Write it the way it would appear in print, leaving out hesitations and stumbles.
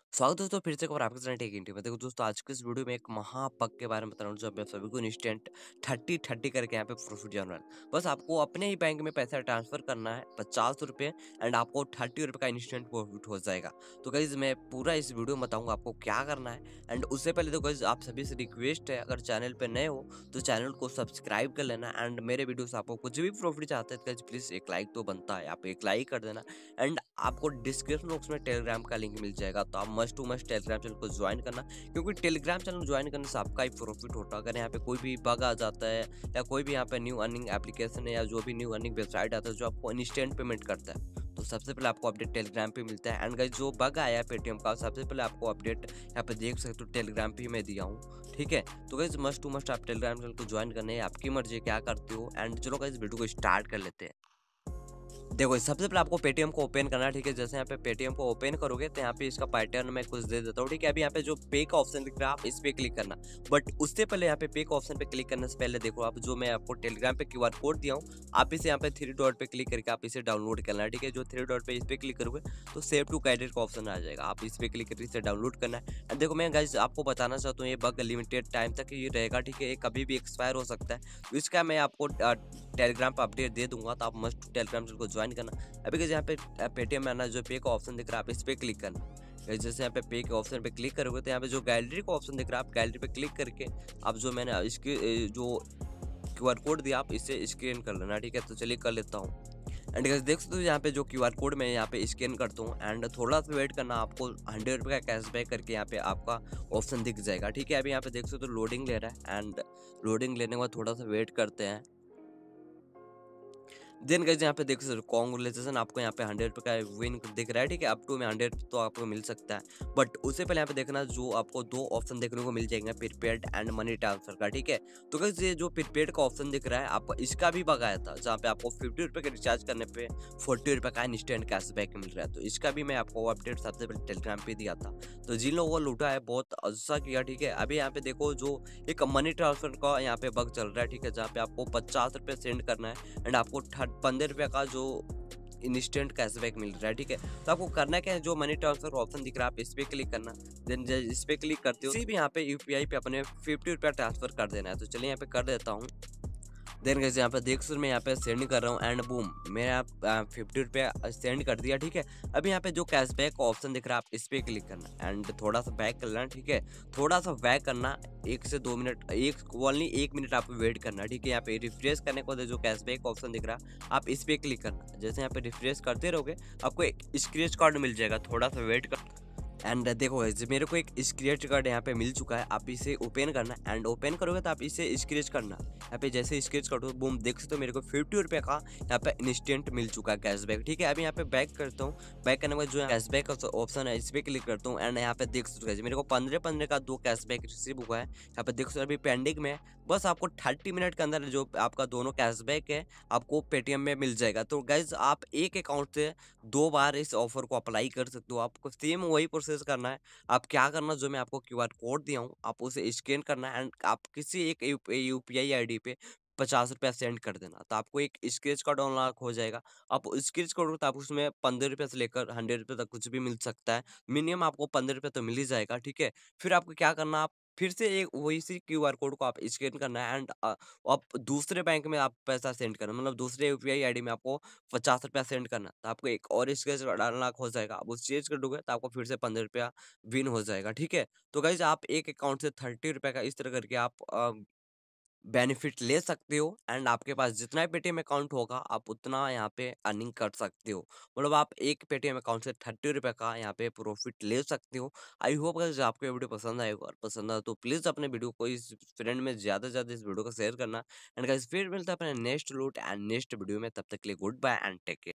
स्वागत है दोस्तों फिर से एक बार आपके साथ टेक इंडिया में। देखो दोस्तों, आज के इस वीडियो में एक महापक के बारे में बता रहा हूँ जो आप सभी को इंस्टेंट 30-30 करके यहाँ पे प्रॉफिट जाना है। बस आपको अपने ही बैंक में पैसा ट्रांसफर करना है 50 रुपये एंड आपको 30 रुपये का इंस्टेंट प्रॉफिट हो जाएगा। तो गाइज मैं पूरा इस वीडियो में बताऊंगा आपको क्या करना है। एंड उससे पहले तो गाइज आप सभी से रिक्वेस्ट है, अगर चैनल पर नए हो तो चैनल को सब्सक्राइब कर लेना। एंड मेरे वीडियो से आपको कुछ भी प्रॉफिट चाहते हैं तो प्लीज एक लाइक तो बनता है, आप एक लाइक कर देना। एंड आपको डिस्क्रिप्शन बॉक्स में टेलीग्राम का लिंक मिल जाएगा, तो आप must to must Telegram channel को ज्वाइन करना, क्योंकि टेलीग्राम चैनल ज्वाइन करने से आपका ही प्रॉफिट होता है। अगर यहाँ पे कोई भी बग आ जाता है या कोई भी यहाँ पे न्यू अर्निंग एप्लीकेशन है या जो भी न्यू अर्निंग वेबसाइट आता है जो आपको इंस्टेंट पेमेंट करता है, तो सबसे पहले आपको अपडेट टेलीग्राम पे मिलता है। एंड गाइस जो बग आया है पेटीएम का, सबसे पहले आपको अपडेट यहाँ पे देख सकते हो टेलीग्राम पे ही मैं दिया हूँ, ठीक है। तो गाइस मस्ट टू मस्ट आप टेलीग्राम चैनल को ज्वाइन करने है, आपकी मर्जी है क्या करते हो। एंड चलो गाइस वीडियो को स्टार्ट कर लेते हैं। देखो सबसे पहले आपको पेटीएम को ओपन करना है, ठीक है। जैसे यहाँ पे पेटीएम को ओपन करोगे तो यहाँ पे इसका पैटर्न मैं कुछ दे देता हूँ, ठीक है। अभी यहाँ पे जो पे का ऑप्शन दिख रहा है आप इस पे क्लिक करना, बट उससे पहले यहाँ पे पे का ऑप्शन पे क्लिक करने से पहले देखो आप जो मैं आपको टेलीग्राम पे क्यूआर कोड दिया हूँ, आप इसे यहाँ पे 3 डॉट पे क्लिक करके आप इसे डाउनलोड करना है, ठीक है। जो 3 डॉट पे इस पे क्लिक करोगे तो सेव टू कैडेट का ऑप्शन आ जाएगा, आप इस पे क्लिक करके इसे डाउनलोड करना है। एंड देखो मैं गाइस आपको बताना चाहता हूँ ये बग लिमिटेड टाइम तक ये रहेगा, ठीक है। ये कभी भी एक्सपायर हो सकता है, तो इसका मैं आपको टेलीग्राम पर अपडेट दे दूंगा, तो आप मस्ट टेलीग्राम चैनल को ज्वाइन करना। अभी कैसे यहाँ पे पेटीएम में आना, जो पे का ऑप्शन दिख रहा है आप इस पे क्लिक करना। जैसे यहाँ पे के ऑप्शन पे क्लिक करोगे तो यहाँ पे जो गैलरी का ऑप्शन दिख रहा है आप गैलरी पे क्लिक करके आप जो मैंने इसके जो क्यूआर कोड दिया आप इसे स्कैन कर लेना, ठीक है। तो चलिए कर लेता हूँ। एंड गाइस देख सकते हो यहाँ पे जो क्यूआर कोड मैं यहाँ पे स्कैन करता हूँ एंड थोड़ा सा वेट करना, आपको 100 रुपये का कैशबैक करके यहाँ पे आपका ऑप्शन दिख जाएगा, ठीक है। अभी यहाँ पे देख सकते हो लोडिंग ले रहा है एंड लोडिंग लेने के बाद थोड़ा सा वेट करते हैं। देन गाइस यहाँ पे देख सकते हो कॉन्ग्रेचुलेशन, आपको यहाँ पे 100 रुपये का विन दिख रहा है, ठीक है। अप टू में 100 तो आपको मिल सकता है, बट उससे पहले यहाँ पे देखना जो आपको दो ऑप्शन देखने को मिल जाएंगे, प्रीपेड एंड मनी ट्रांसफर का, ठीक है। तो गाइस ये जो प्रीपेड का ऑप्शन दिख रहा है आप इसका भी बगाया था, जहाँ पे आपको 50 रुपये के रिचार्ज करने पे 40 रुपये का इंस्टेंट कैशबैक मिल रहा है। तो इसका भी मैं आपको अपडेट सबसे पहले टेलीग्राम पे दिया था, तो जिन लोगों को लूटा है बहुत अच्छा किया, ठीक है। अभी यहाँ पे देखो जो एक मनी ट्रांसफर का यहाँ पे बग चल रहा है, ठीक है, जहाँ पे आपको 50 रुपये सेंड करना है एंड आपको 15 रुपये का जो इंस्टेंट कैशबैक मिल रहा है, ठीक है। तो आपको करना क्या है, जो मनी ट्रांसफर ऑप्शन दिख रहा है आप इस पे क्लिक करना। देन इस पे क्लिक करते हो भी यहाँ पे यूपीआई पे अपने 50 रुपया ट्रांसफर कर देना है। तो चलिए यहाँ पे कर देता हूँ। देन गाइस यहाँ पे देख सकते मैं यहाँ पे सेंड कर रहा हूँ एंड बूम मेरा 50 रुपया सेंड कर दिया, ठीक है। अभी यहाँ पे जो कैशबैक का ऑप्शन दिख रहा है आप इस पे क्लिक करना एंड थोड़ा सा बैक करना, ठीक है। थोड़ा सा बैक करना 1 से 2 मिनट, ओनली 1 मिनट आपको वेट करना, ठीक है। यहाँ पे रिफ्रेश करने के बाद जो कैशबैक का ऑप्शन दिख रहा है आप इस पे क्लिक करना। जैसे यहाँ पे रिफ्रेश करते रहोगे आपको एक स्क्रैच कार्ड मिल जाएगा, थोड़ा सा वेट कर। एंड देखो guys, मेरे को एक स्क्रैच कार्ड यहाँ पे मिल चुका है, आप इसे ओपन करना एंड ओपन करोगे तो आप इसे स्क्रैच करना। यहाँ पे जैसे स्क्रैच करो बूम देख सकते हो मेरे को 50 रुपये का यहाँ पे इंस्टेंट मिल चुका है कैशबैक, ठीक है। अभी यहाँ पे बैक करता हूँ, बैक करने के बाद जो कैशबैक का ऑप्शन है इस पे क्लिक करता हूँ एंड यहाँ पे देख सकते हो मेरे को 15-15 का 2 कैशबैक रिसीव हुआ है। यहाँ पे देख सकते हो अभी पेंडिंग में, बस आपको 30 मिनट के अंदर जो आपका दोनों कैशबैक है आपको पेटीएम में मिल जाएगा। तो गाइज आप एक अकाउंट से 2 बार इस ऑफर को अप्लाई कर सकते हो, आपको सेम वही प्रोसेस करना है। आप क्या करना, जो मैं आपको क्यूआर कोड दिया हूँ आप उसे स्कैन करना एंड आप किसी एक यूपीआई आईडी पे 50 रुपया सेंड कर देना, तो आपको एक स्क्रैच कार्ड अनलॉक हो जाएगा। आप स्क्रैच कार्ड तो आप उसमें 15 रुपये से लेकर 100 रुपये तक कुछ भी मिल सकता है, मिनिमम आपको 15 रुपये तो मिल ही जाएगा, ठीक है। फिर आपको क्या करना, आप फिर से एक वही सी क्यूआर कोड को आप स्कैन करना है एंड आप दूसरे बैंक में आप पैसा सेंड करना, मतलब दूसरे यूपीआई आईडी में आपको 50 रुपया सेंड करना, तो आपको एक और स्क्रैच कार्ड अनलॉक हो जाएगा। आप उस चेंज कर दोगे तो आपको फिर से 15 रुपया विन हो जाएगा, ठीक है। तो गाइज आप एक अकाउंट से 30 रुपये का इस तरह करके आप बेनिफिट ले सकते हो एंड आपके पास जितना पेटीएम अकाउंट होगा आप उतना यहाँ पे अर्निंग कर सकते हो, मतलब आप एक पेटीएम अकाउंट से 30 रुपये का यहाँ पे प्रॉफिट ले सकते हो। आई होप गाइस आपको ये वीडियो पसंद आएगा, और पसंद आया तो प्लीज़ अपने वीडियो को इस फ्रेंड में ज़्यादा से ज़्यादा इस वीडियो को शेयर करना। एंड गाइस फिर मिलता है अपने नेक्स्ट लूट एंड नेक्स्ट वीडियो में, तब तक के लिए good bye and take care.